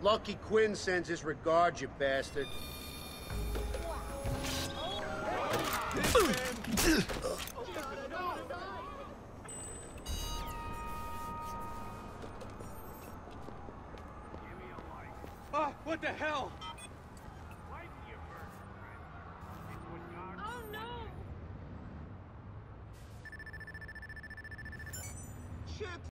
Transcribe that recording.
Lucky Quinn sends his regards, you bastard. Ah, what the hell? Oh no! Shit!